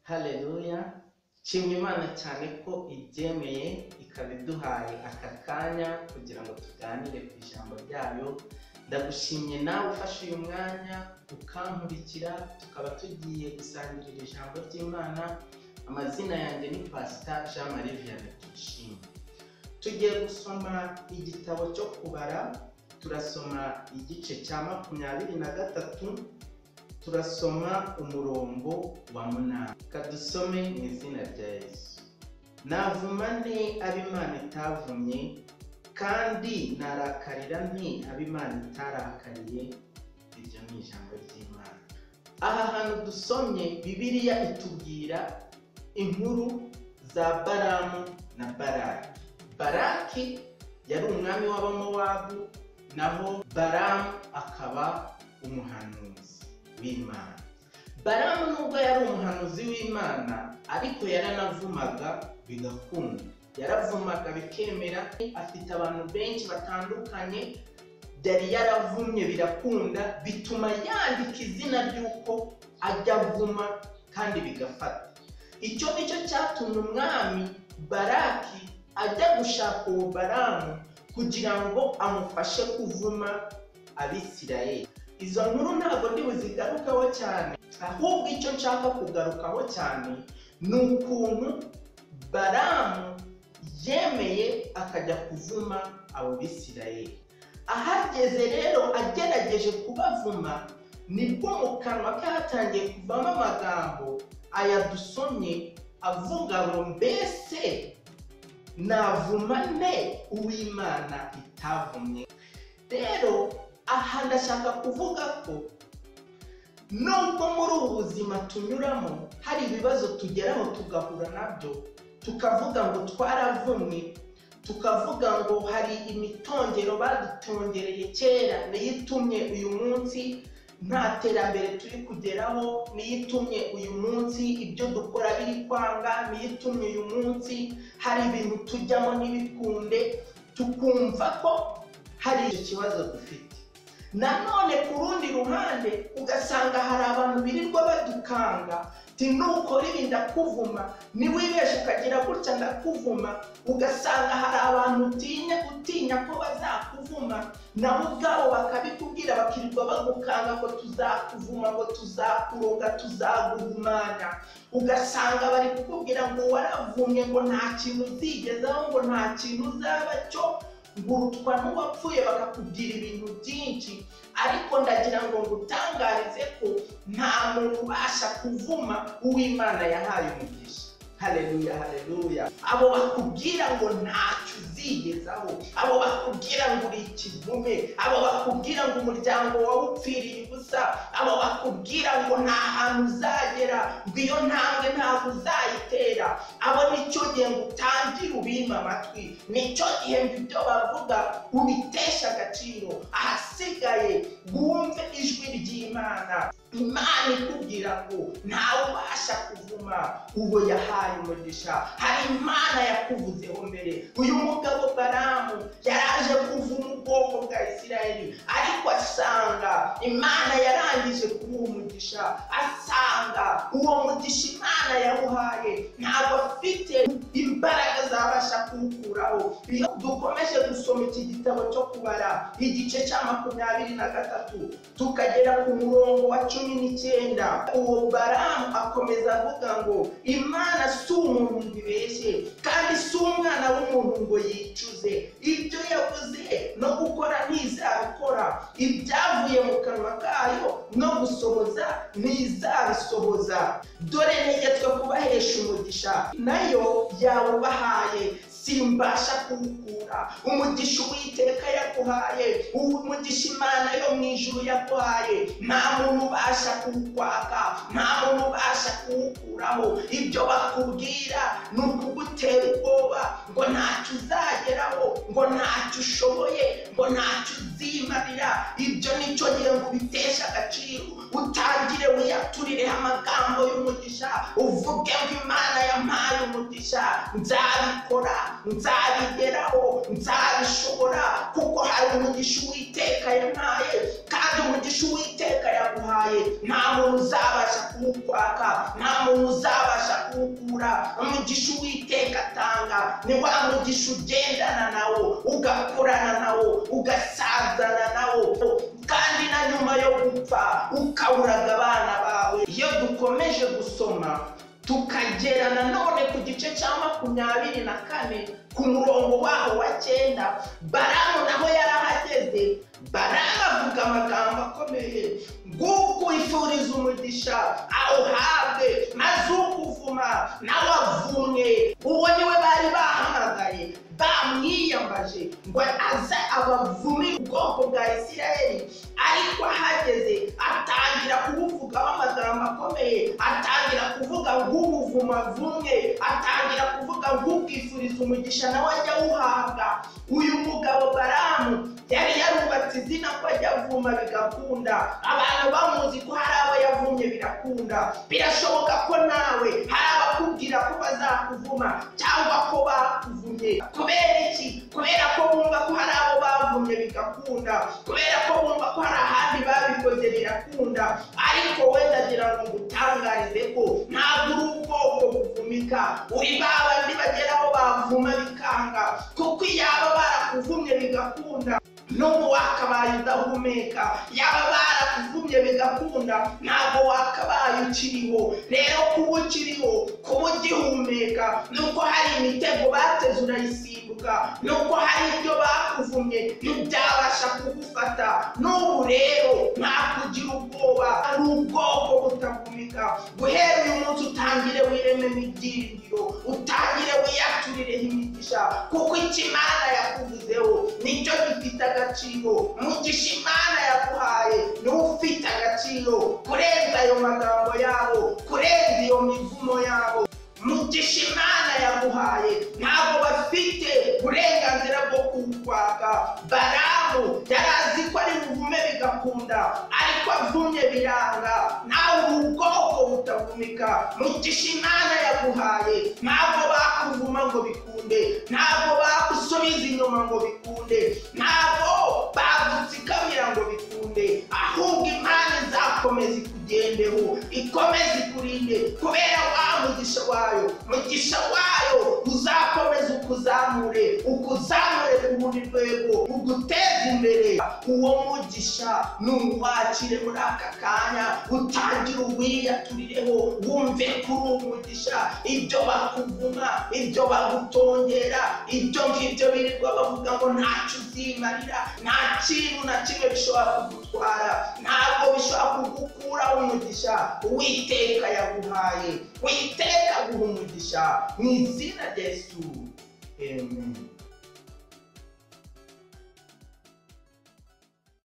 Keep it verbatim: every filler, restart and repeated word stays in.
Haleluya. Nshimye Imana cyane ko ibyemeye ikabiduhaye aka kanya kugira ngo tuganire ku ijambo ryayo. Ndagushimye nawe ufashe uyu mwanya ukankurikira, tukaba tugiye gusangirira ijambo ry'Imana. Amazina yanjye ni Pastor Jean Marie Vianney Tuyishime. Tugiye gusoma igitabo cyo kubara, turasoma igice cya makumyabiri na gatatu, turasoma umurongo wa munani. Kadusome mu izina rya Yesu. Navuma nte ab'Imana itavumye, kandi narakarira nte ab'Imana itarakariye. Iryo ni ijambo ry'Imana. Aha hantu dusomye, Bibiliya itubwira inkuru za Balamu na Balaki. Balaki yari umwami w'Abamowabu, naho Balamu akaba umuhanuzi w'Imana. Balamu nubwo yari umuhanuzi w'Imana, ariko yaranavumaga bigakunda. Yaravumaga bikemera. Afite abantu benshi batandukanye yari yaravumye birakunda, bituma yandika izina ry'uko ajya avuma kandi bigafata. Icyo nicyo cyatumye umwami Balaki ajya gushaka uwo Balamu kugira ngo amufashe kuvuma Abisirayeli. Izo nkuru ntabwo ndi buzigarukaho cyane, ahubwo icyo nshaka kugarukaho cyane ni ukuntu Balamu yemeye akajya kuvuma abo Bisirayeli. Ahageze rero agerageje kubavuma, nibwo mu kanwa ke hatangiye kuvamo amagambo aya dusomye avuga ngo mbese navuma nte uw'Imana itavumye. Rero aha ndashaka kuvuga ko nubwo muri ubu buzima tunyuramo hari ibibazo tugeraho tugahura nabyo, tukavuga ngo twaravumwe, tukavuga ngo hari imitongero badutongereye kera niyo itumye uyu munsi nta terambere turi kugeraho, niyo itumye uyu munsi ibyo dukora biri kwanga, niyo itumye uyu munsi hari ibintu tujyamo n'ibikunde, tukumva ko hari icyo kibazo dufite. Nanone ku rundi ruhande ugasanga hari abantu birirwa badukanga, ti nukora ibi ndakuvuma, niwibeshe ukagira gutya ndakuvuma. Ugasanga hari abantu utinya utinya ko bazakuvuma, nabo ubwabo bakabikubwira, bakirirwa bagukanga ko tuzakuvuma, ngo tuzakuroga, tuzaguhumanya. Ugasanga bari kukubwira ngo waravumye, ngo nta kintu uzigezaho, ngo nta kintu uzaba cyo, ngurutwa n'uwapfuye, bakakubwira ibintu byinshi. Ariko ndagira ngo ngutangarize ko nta muntu ubasha kuvuma uw'Imana yahaye umugisha. Haleluya, haleluya. Abo bakubwira ngo ntacyo uzigezaho, abo bakubwira ngo uri ikivume, abo bakubwira ngo umuryango wawe upfiriye ubusa, abo bakubwira ngo nta hantu uzagera, ngo iyo ntambwe ntabwo uzayitera, abo nicyo gihe ngo utangire ubima amatwi, nicyo gihe ngo ibyo bavuga ubitesha agaciro. Ahasigaye wumve ijwi ry'Imana. Imana ikubwira ngo ntawe ubasha kuvuma uwo yahaye umugisha. Hari Imana yakuvuzeho mbere. Uyu mugabo Balamu yaraje kuvuma ubwoko bwa Isirayeli, ariko asanga Imana yarangije kumuha umugisha. Asanga uwo mugisha Imana yamuhaye ntabwo afite imbaraga zabasha kuwukuraho. Iyo dukomeje gusoma iki gitabo cyo kubara, igice cya makumyabiri na gatatu, tukagera ku murongo wa cumi n'icyenda, uwo Balamu akomeza avuga ngo Imana si umuntu ngo ibeshye, kandi si umwana w'umuntu ngo yicuze. Ibyo yavuze no gukora ntizabikora, ibyavuye mu kanwa kayo no gusohoza ntizabisohoza. Dore ntegetswe kubahesha umugisha, nayo yawubahaye, simbasha kuwukura. Umugisha Uwiteka yaguhaye, umugisha Imana yo mu ijuru yaguhaye, nta muntu ubasha kuwukwaka, nta muntu ubasha kuwukuraho. Ibyo bakubwira ni ukugutera ubwoba, ngo ntacyo uzageraho, ngo ntacyo ushoboye, ngo ntacyo uzimarira. Ibyo nicyo gihe ngo ubiteshe agaciro, utangire wiyaturireho amagambo y'umugisha, uvuge ngo Imana yampaye umugisha, nzabikora, nzabigeraho, nzabishobora, kuko hari umugisha Uwiteka yampaye, kandi umugisha Uwiteka yaguhaye nta muntu uzabasha kuwukwaka, nta muntu uzabasha kuwukura. Umugisha Uwiteka atanga ni wa mugisha ugendana nawo, ugakurana nawo, ugasazana nawo, kandi na nyuma yo gupfa ukawuraga abana bawe. Iyo dukomeje gusoma tukagera nanone ku gice cya makumyabiri na kane ku murongo waho wa cyenda, Balamu naho yarahageze. Balamu avuga amagambo akomeye, nguko ifuriza umugisha awuhabwe, maze ukuvuma nawe avumwe. Uwo niwe bari bahamagaye, bamwiyambaje ngo aze abavumire ubwoko bwa Isirayeli. Ariko ahageze atangira kubuvugaho amagambo akomeye, atangira kuvuga ng'ubuvuma vumwe, atangira kuvuga ng'ubwifuriza umugisha nawe ajya awuhabwa. Uyu mugabo Balamu yari yarubatse izina ko ajya avuma bigakunda. Abantu bamuzi ko hari abo yavumye birakunda. Birashoboka ko nawe hari abakubwira ko bazakuvuma cyangwa ko bakuvumye. Kubera iki? Kubera ko bumva ko hari abo bavumye bigakunda, kubera ko bumva ko hari ahandi babikoze birakunda. Ariko wenda ngira ngo ngutangarize ko ntabwo uri ubwoko buvumika, uri babandi bageraho bavuma bikanga. Kuko iyaba barakuvumye bigakunda, n'ubu wakabaye udahumeka. Yaba barakuvumye bigakunda, ntabwo wakabaye ukiriho. Rero kuba ukiriho, kuba ugihumeka, nuko hari imitego bateze urayisimbuka, nuko hari ibyo bakuvumye ntibyabasha kugufata. N'ubu rero nta kugira ubwoba, ari ubwoko butavumika. Guhera uyu munsi utangire wirememo ibyiringiro, utangire wiyaturireho imigisha, kuko icyo Imana yakuvuzeho nicyo gifite agaciro. Umugisha Imana yaguhaye niwo ufite agaciro kurenza ayo magambo yabo, kurenza iyo mivumo yabo. Umugisha Imana yaguhaye ntabwo bafite uburenganzira bwo kuwukwaka. Balamu yari azi ko ari buvume bigakunda, ariko avumye biranga. Nawe uri ubwoko butavumika. Umugisha Imana yaguhaye ntabwo bakuvuma ngo bikunde, ntabwo bagusubiza inyuma ngo bikunde, ntabwo bagutsikamira ngo bikunde. Ahubwo Imana izakomeza ikugendeho, ikomeza ikurinde, kubera wa mugisha wayo. Mugisha wayo uzakomeza ukuzamure, ukuzamure ku rundi rwego, uguteza imbere. Uwo mugisha nuwakire muri aka kanya, utangire uwiyaturireho, wumve kuri uwo mugisha. Ibyo bakuvuma, ibyo bagutongera, ibyo ngibyo birirwa bavuga ngo ntacyo uzimarira, nta kintu na kimwe bishobora kugutwara, ntabwo bishobora kugukuraho umugisha Uwiteka yaguhaye. Uwiteka aguha umugisha mu izina rya Yesu. Amen.